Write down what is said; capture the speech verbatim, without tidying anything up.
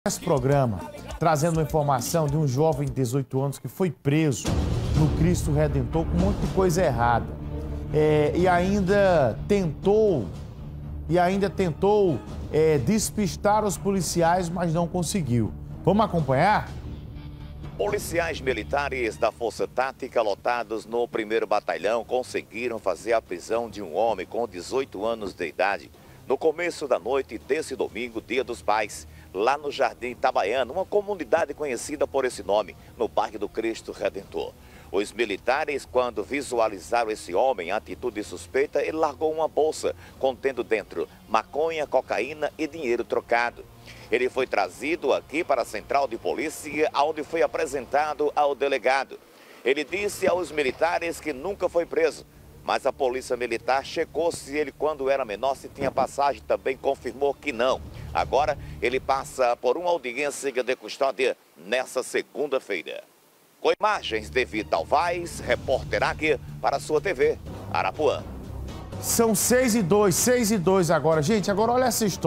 Esse programa trazendo uma informação de um jovem de dezoito anos que foi preso no Cristo Redentor com um monte de coisa errada. É, e ainda tentou, e ainda tentou é, despistar os policiais, mas não conseguiu. Vamos acompanhar? Policiais militares da Força Tática lotados no primeiro Batalhão conseguiram fazer a prisão de um homem com dezoito anos de idade no começo da noite desse domingo, Dia dos Pais, lá no Jardim Itabaiana, uma comunidade conhecida por esse nome, no bairro do Cristo Redentor. Os militares, quando visualizaram esse homem, atitude suspeita, ele largou uma bolsa contendo dentro maconha, cocaína e dinheiro trocado. Ele foi trazido aqui para a central de polícia, onde foi apresentado ao delegado. Ele disse aos militares que nunca foi preso, mas a polícia militar checou se ele, quando era menor, se tinha passagem, também confirmou que não. Agora, ele passa por uma audiência de custódia nessa segunda-feira. Com imagens de Vital Vaz, repórter aqui para a sua T V, Arapuã. São seis e dois, seis e dois agora. Gente, agora olha essa história.